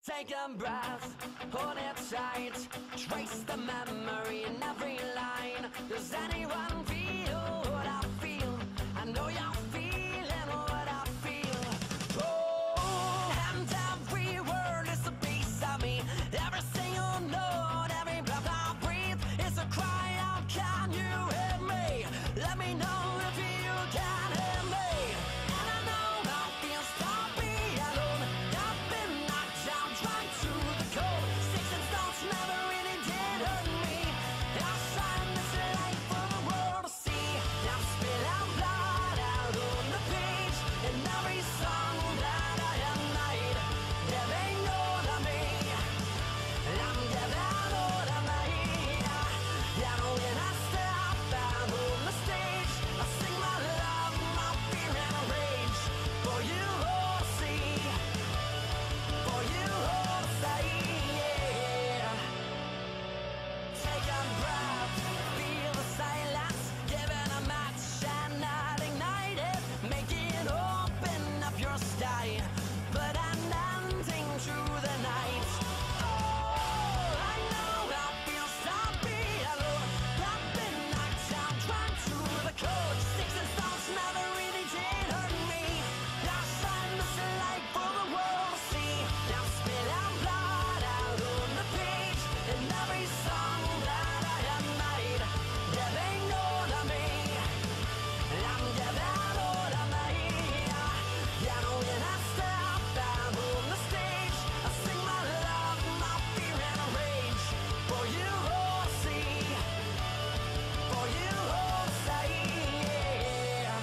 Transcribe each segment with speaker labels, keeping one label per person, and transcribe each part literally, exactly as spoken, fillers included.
Speaker 1: Take a breath, hold it tight. Trace the memory in every line. Does anyone feel what I feel? I know you're feeling what I feel. Oh, and every word is a piece of me. Every single note, every breath I breathe is a cry out. Can you hear me? Let me know if you can hear me. And I know how it feels to be alone. I've been knocked down, dragged to the cold. Sticks and stones never really did hurt me. I shine this light for the world to see. I'm spilling blood out on the page in every song that I have made. There ain't no to me. I'm giving all to me. Yeah, when I step out on the stage, I sing my love, my fear and rage. For you all to see, for you all to say, yeah. Take a breath, feel the silence, give it a match and not ignite it. Make it open up your sky, but an ending to the night. Oh, I know how it feels to be alone. I've been knocked down, dragged to the cold. Sticks and stones never really did hurt me. I shine this light for the world to see. I'm spilling blood out on the page in every song that I have made. There ain't no to me. I'm giving all to me. Yeah, when I step out on the stage, I sing my love, my fear and rage. For you all to see, for you all to say, yeah.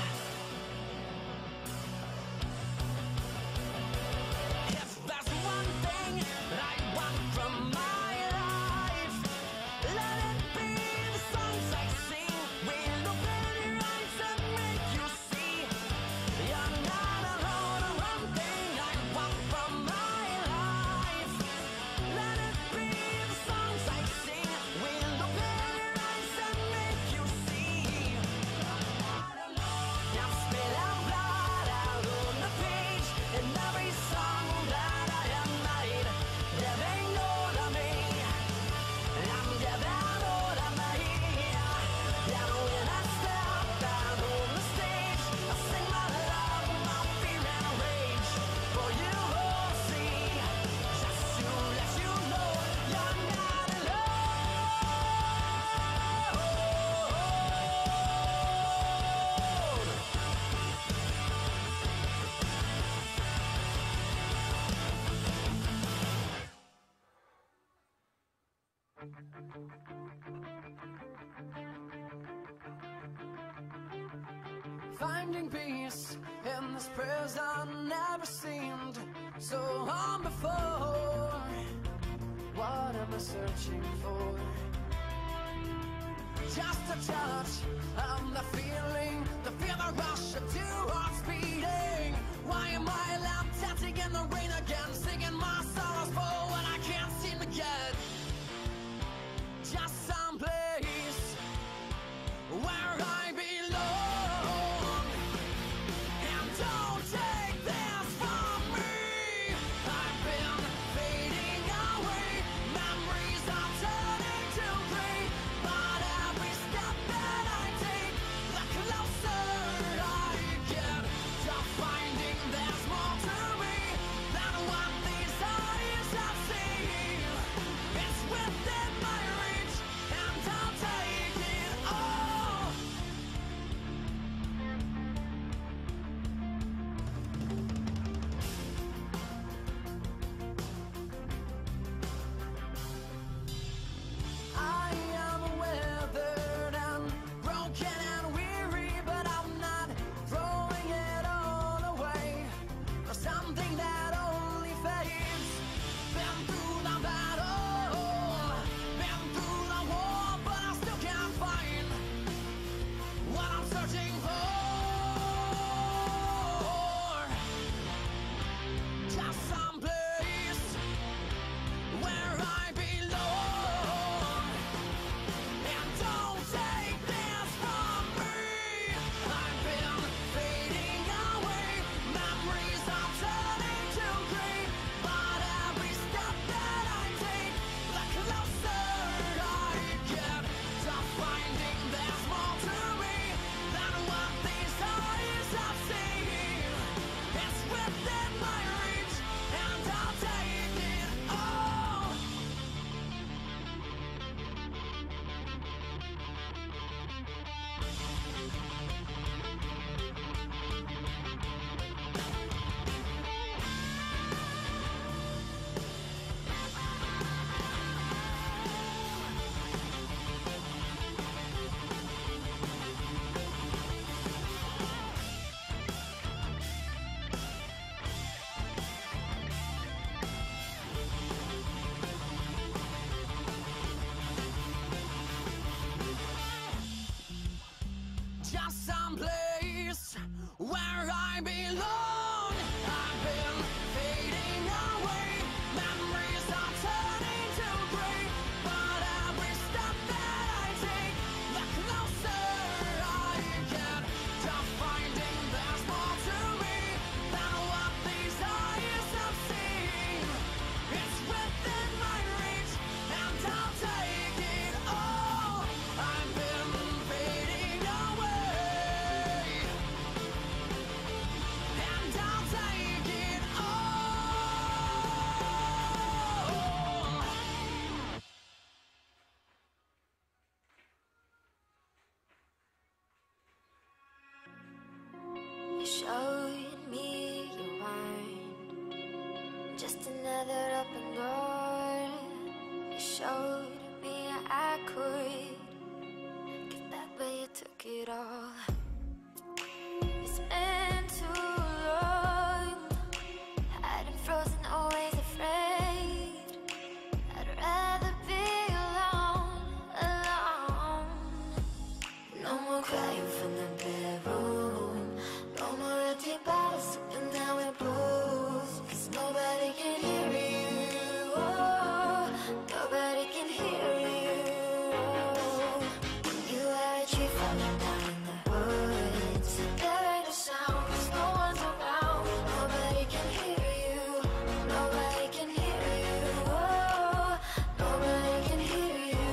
Speaker 1: If there's one thing I want from my life, let it be the songs I sing. Will open your eyes and make you see you're not alone. One thing I want from my life, let it be the songs I sing. Will open your eyes and make you see you're not alone. I'm spilling blood out on the page in every song that I have made. There ain't no to me. I'm giving all to me. Yeah, when I step out on the stage, I sing my love, my fear and rage. For you all to see, just to let you know you're not alone. Finding peace in this prison never seemed so hard before. What am I searching for? Just a touch of the feeling, the feel the rush of two hearts beating. Why am I left dancing in the rain again, singing my sorrows for what I can't seem to get? Just some place where I belong. And don't take this from me. I've been fading away. Memories are turning to gray. But every step that I take, the closer I get to finding there's more to me than what
Speaker 2: another open door. You showed me I could get back, but you took it all. It's been too long, hiding frozen, always afraid. I'd rather be alone, alone. No more crying from the bedroom, no more empty bottles sipping down with booze. 'Cause nobody can hear you, oh, nobody can hear you. You are a tree falling down in the woods. There ain't a sound 'cause no one's around. Nobody can hear you, nobody can hear you, oh, nobody can hear you.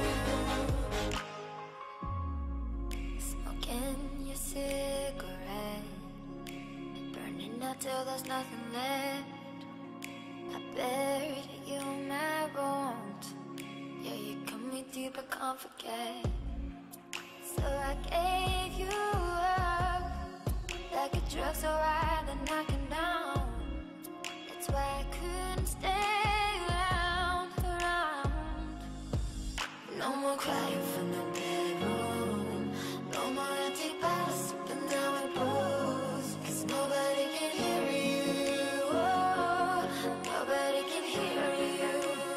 Speaker 2: Smoking your cigarette, burning out till there's nothing left. I buried you in my bones. Yeah, you cut me deep, I can't forget. So I gave you up like a drug, so high that knocking down. That's why I couldn't stay around, around. No more crying from the bedroom, no more empty bottles sipping down with booze. 'Cause nobody can hear you, oh, nobody can hear you.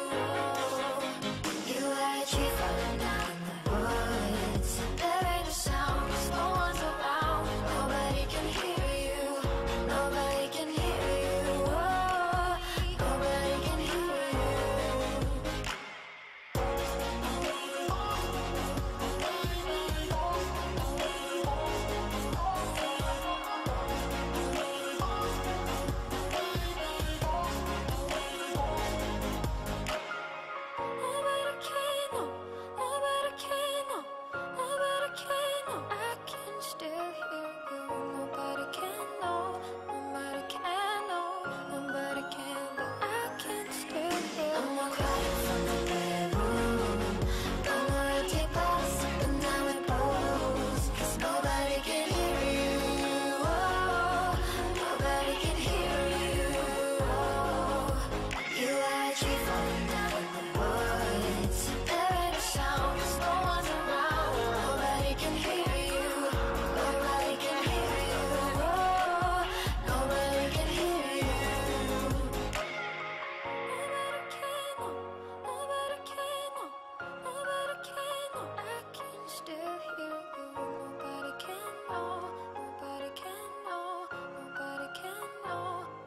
Speaker 2: You are a tree falling down in the woods. There ain't a sound 'cause no one's around. Nobody can hear you, nobody can hear you, oh, nobody can hear you. Nobody can know, nobody can know, nobody can know. I can still hear you. Nobody can know, nobody can know, nobody can know. I can still hear you. No more crying from the bedroom, no more empty bottles sipping down with booze. 'Cause nobody can hear you, oh, nobody can hear you, oh. You are a tree falling down in the woods. There ain't a sound 'cause no one's around. Nobody can hear you, nobody can hear you, oh, nobody can hear you. Nobody can know, nobody can know, nobody can know. I can still hear you. Nobody can know, nobody can know, nobody can know.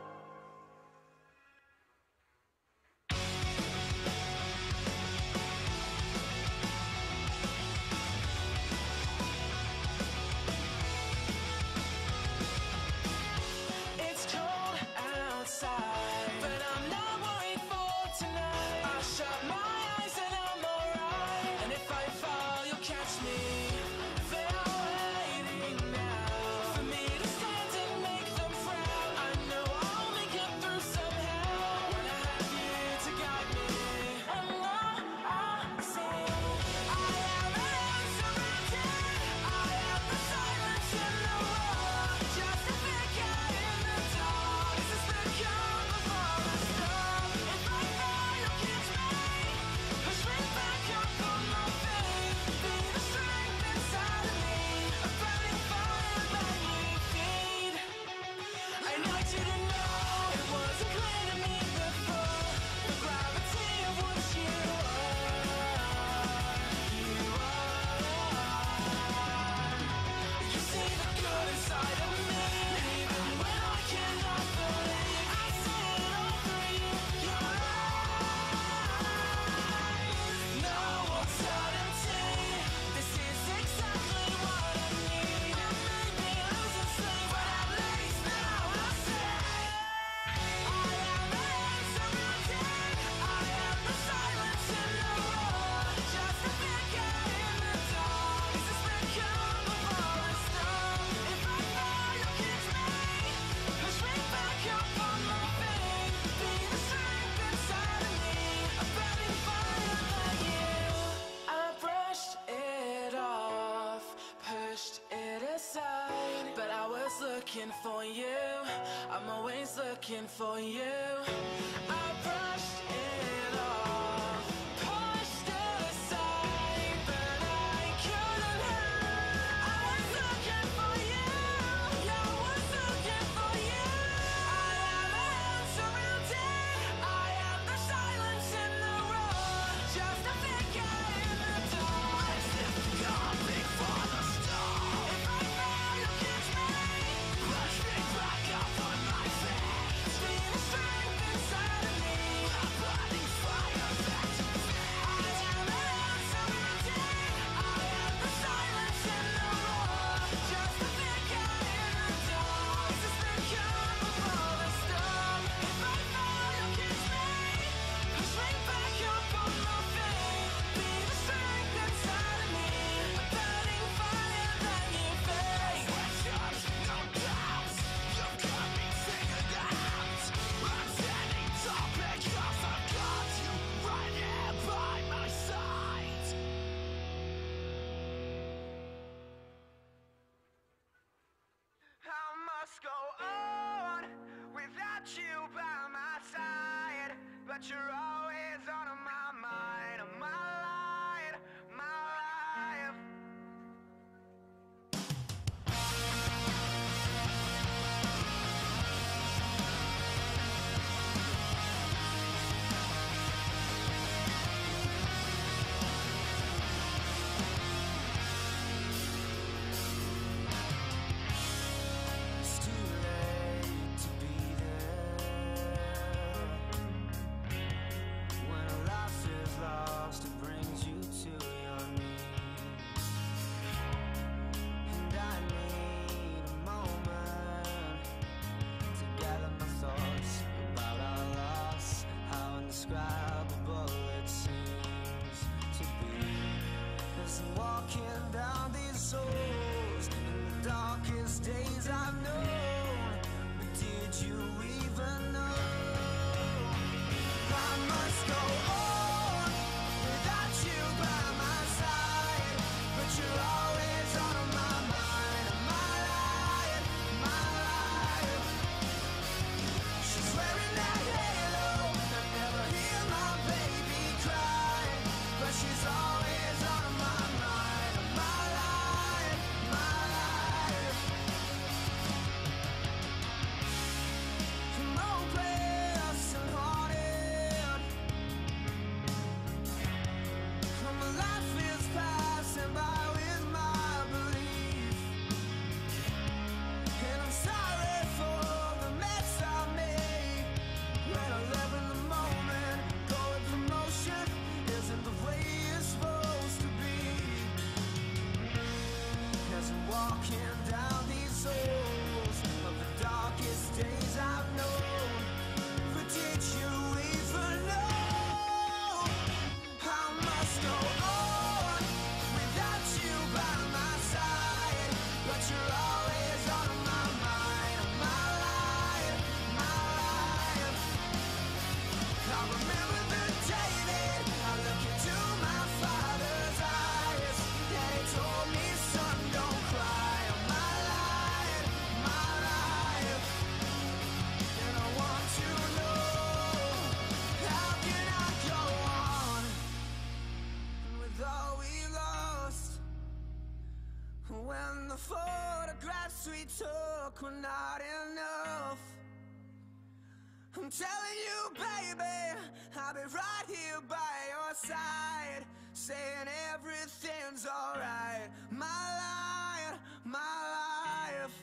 Speaker 1: It's cold outside, but I'm not worried for tonight. I shut my eyes and I'm alright. And if I fall, you'll catch me. They are waiting now for me to stand and make them proud. I know I'll make it through somehow when I have you to guide me. And now I see I am alone, surrounded. I am the silence in the world, just a figure in the dark. This is the calm before the storm. If I fall, you'll catch me. Push me back up on my feet. Be the strength inside of me, a burning fire that you feed. I need you to know it wasn't clear to me before, the gravity of what you are. You are. You see the good inside of me, even when I cannot believe. I see it all through you. You're right. No alternative. This is exactly what I need. It made me lose and sleep, but at least now I say I am alone, surrounded. I am the silence in the world, just a figure in the dark. This is the calm before the storm. If I fall, you'll catch me. Push me back up on my feet. Be the strength inside of me, a burning fire like you. I brushed it off, pushed it aside, but I was looking for you. I'm always looking for you. I brushed but you're always on my mind, my life, my life. It's too late to be there. When life is lost, it brings you to your knees. And I need a moment to gather my thoughts about our loss, how indescribable it seems to be. As I'm walking down these souls in the darkest days I've known, but did you even know? I must go on without you by my side, but you're always on my mind, my life, my life. She's wearing that halo, I never hear my baby cry, but she's always on my mind, my life, my life. From hopeless and haunted, from a life is passing by with my belief, and I'm sorry for the mess I made when I live in the moment. Going through motion isn't the way it's supposed to be. As I'm walking down these souls of the darkest days I've known, but did you even know? I must go on without you by my side, but you're always on my mind, my life, my life. I remember the day that I looked into my father's eyes, and he told me, son, don't cry, my life, my life. And I want to know, how can I go on with all we lost, when the photographs we took were not enough? I'm telling you, baby, I'll be right here by your side, saying everything's alright, my life, my life.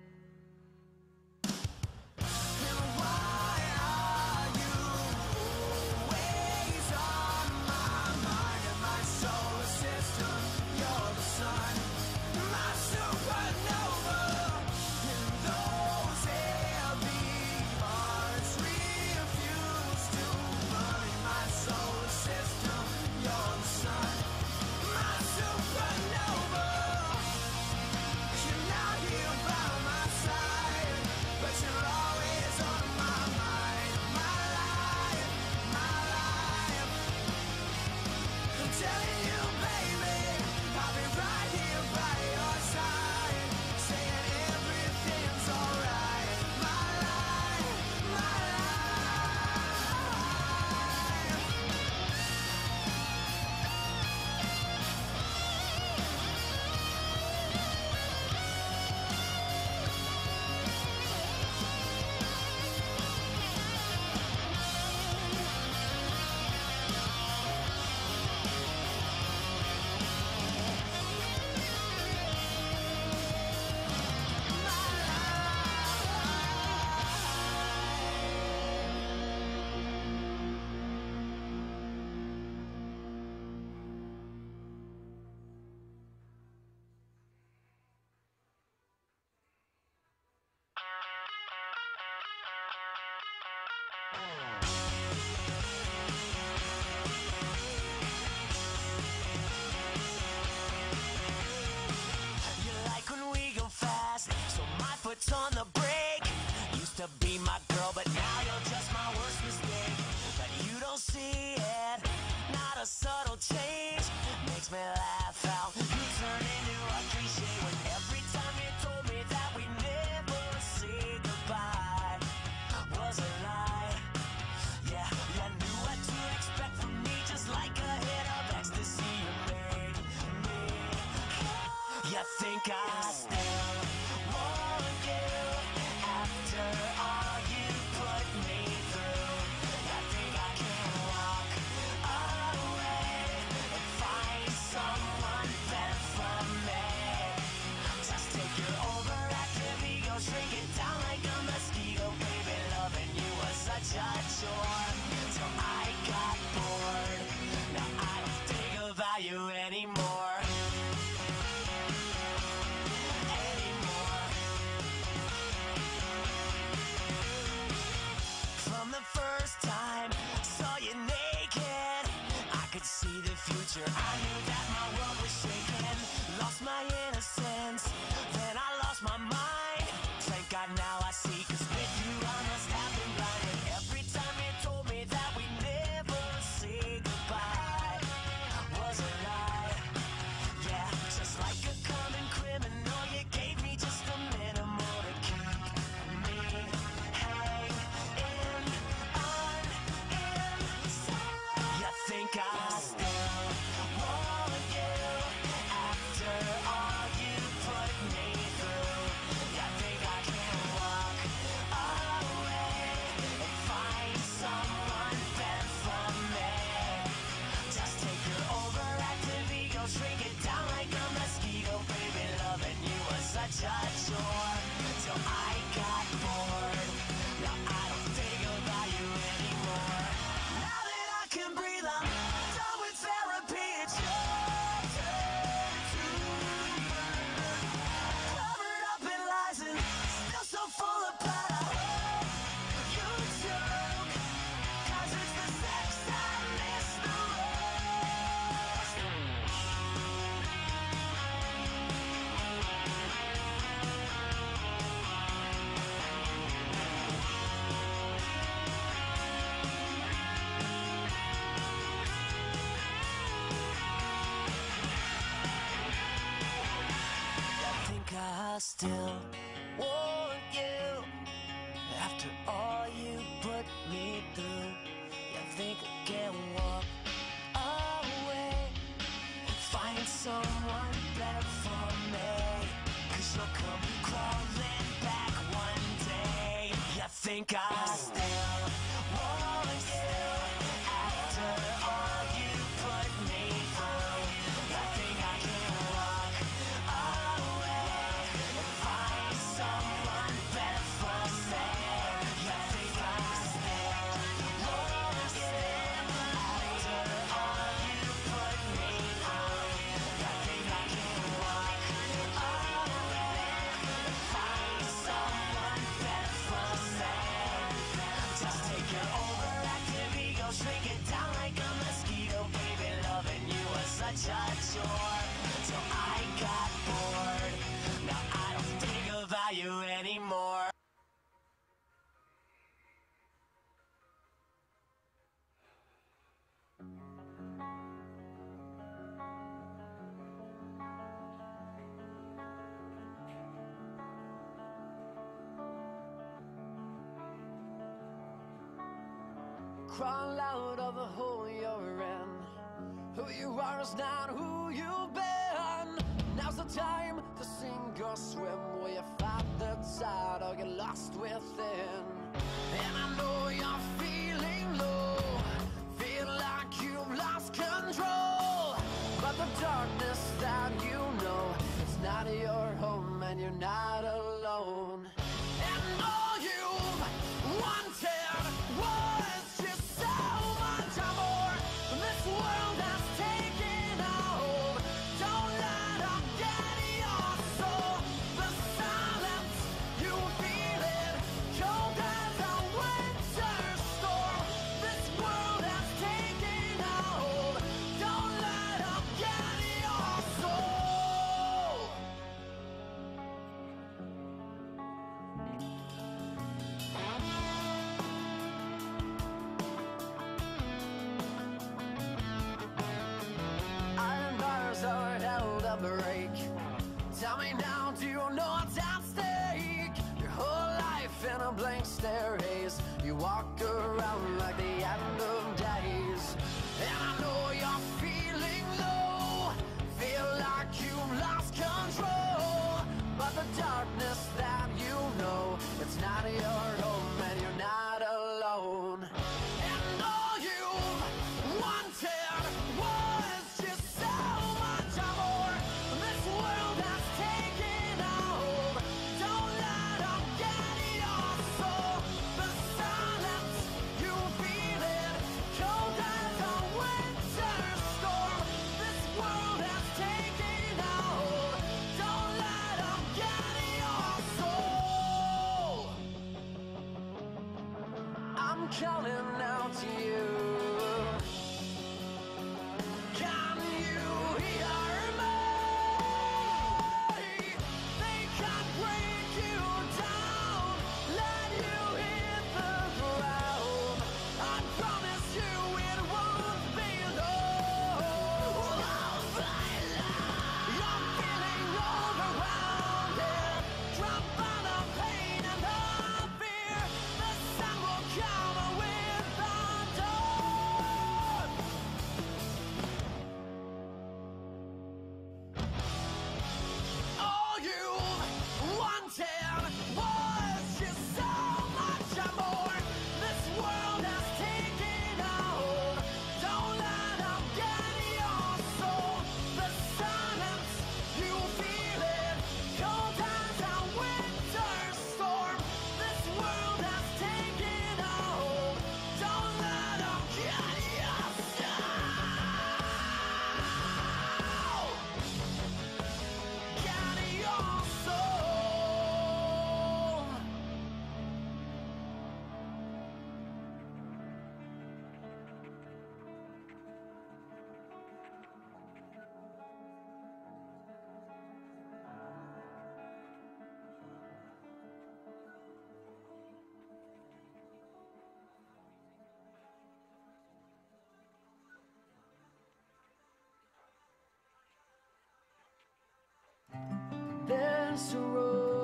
Speaker 1: And why are you always on my mind and my solar system? You're the sun, my supernova, and those heavy hearts refuse to burn in my solar system. You're the sun, my supernova. You're not here by my side, but you're always on my mind, my life, my life. I'm telling you, baby, I'll be right here by your side, saying everything's alright, my life, my life. You like when we go fast, so my foot's on the brake. Used to be my girl, but now you're just my worst mistake. But you don't see it, not a subtle change makes me laugh out. You turn into a cliche when every time you told me that we never say goodbye was a lie. Yeah, you knew still want you. After all you put me through, you think I can walk away and find someone better for me? Cause you'll come crawling back one day. You think I still want you after all you put me through? You think I can walk away and find someone better for me? You think I still want you after all you put me through? You think I can walk away and find someone better for me? Just take your overactive ego, shrink it down like a mosquito. Baby, loving you was such a chore till I got bored. Now I don't think about you anymore. Crawl out of the hole you're in. Who you are is not who you've been. Now's the time to sink or swim. Will you fight the tide or get lost within? And I know you're feeling low, feel like you've lost control. But the darkness that you know, it's not your home and you're not alone. And all you've wanted was just so much more. This world has taken a hold. Don't let them get your soul. The silence, you feel it, cold as a winter storm. This world has taken a hold. Don't let them get your soul. Iron bars are held a break. Tell me now, do you know what's at stake? Your whole life in a blank stare haze. You walk around like the end of days. And I know you're feeling low, feel like you've lost control. But the darkness that you know, it's not your home and you're not alone. And all you've wanted was just so much more. This world has taken a hold. Don't let them get your soul. The silence, you feel it, cold as a winter storm. This world has taken a hold. Don't let them get your soul. I'm calling out to you. Can you hear me? They can't break you down, let you hit the ground. I promise you it won't be long. You're feeling overwhelmed. Drop on the pain and the fear. The sun will come with the dawn. All you wanted was just so much more. This world has taken a hold. Don't let them get your soul. The silence, you feel it, cold as a winter storm. This world has taken a hold. Don't let them get your soul. Get your soul. There's a road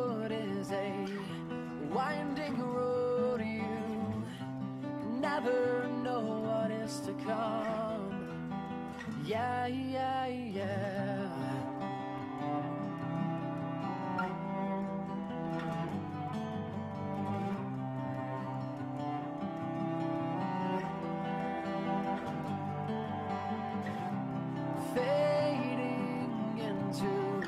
Speaker 1: Yeah, yeah, yeah. Fading into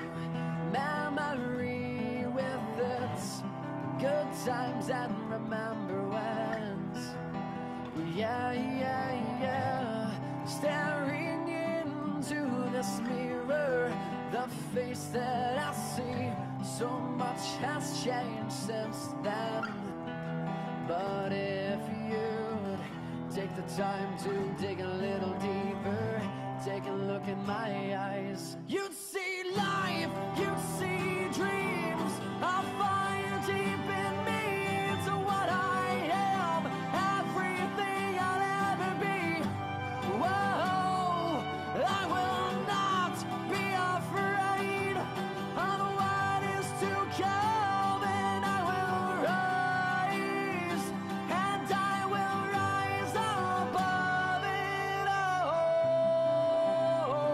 Speaker 1: memory with its good times and remember whens. Yeah, yeah, yeah. Staring into this mirror, the face that I see, so much has changed since then. But if you'd take the time to dig a little deeper, take a look in my eyes, you'd see life, you'd see dreams, a fire deep in me. It's what I am, everything I'll ever be. Whoa, I will not be afraid of what is to come, and I will rise, and I will rise above it all.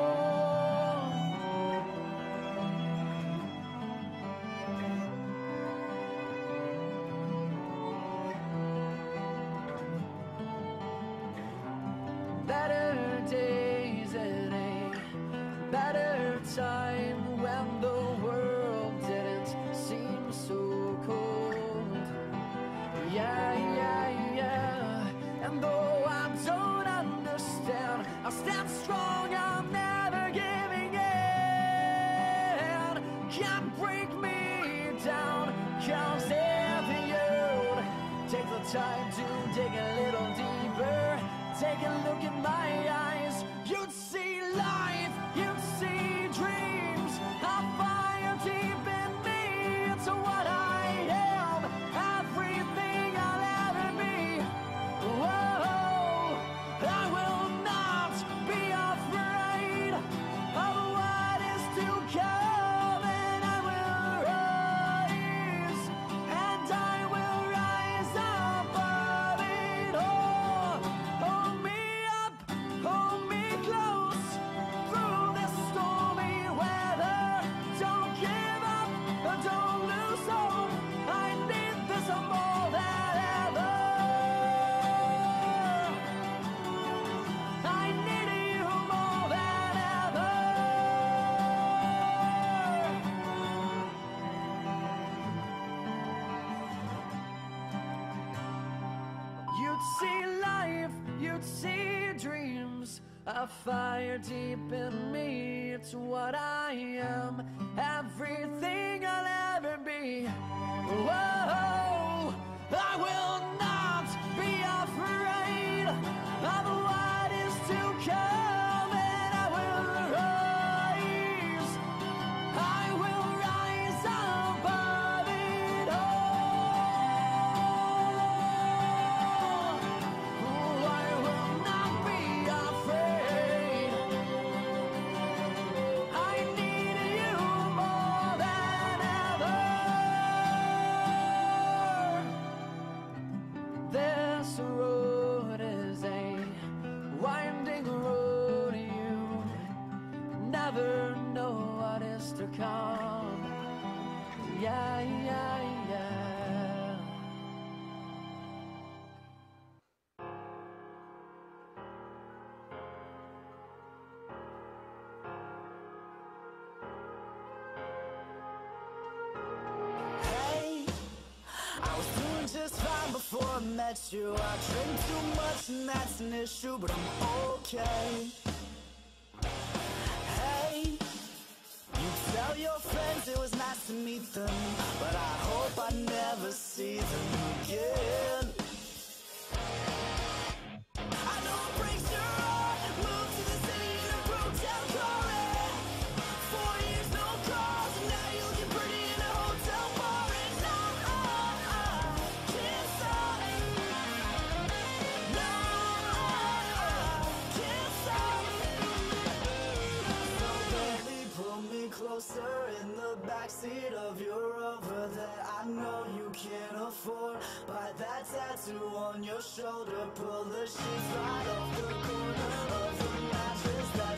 Speaker 1: Better days at a better time, when the world didn't seem so cold. Yeah, yeah, yeah. And though I don't understand, I stand strong, I'm never giving in. Can't break me down, 'cause if you'd take the time to dig a little deeper, take a look in my eyes, you'd see life, you'd see dreams, a fire deep in me. It's what I am, everything I'll ever be. Whoa, I will not be afraid of what is to come, and I will rise, and I will rise above it all. Hold me up, hold me close through this stormy weather. Don't give up, don't lose hope. I need this more than ever. I need you more than ever. You'd see life, you'd see dreams, a fire deep in me. It's what I am, everything I'll ever be. Whoa, I will not be afraid of what is to come, and I will rise, I will rise above it all. Oh, I will not be afraid. I need you more than ever. This road is a winding road. You never know what is to come. Yeah, yeah, yeah.
Speaker 3: Hey, I was doing just fine before I met you. I drink too much and that's an issue, but I'm okay. Hey, you tell your friends it was nice to meet them, but I hope I never see them again. I know it breaks your heart. Moved to the city in a broke down car. And four years no calls, and now you're looking pretty in a hotel bar. And I can't stop. No, I can't stop. So baby, pull me closer in the backseat of your Rover that I know you can't afford. Bite that tattoo on your shoulder, pull the sheets right off the corner of the mattress that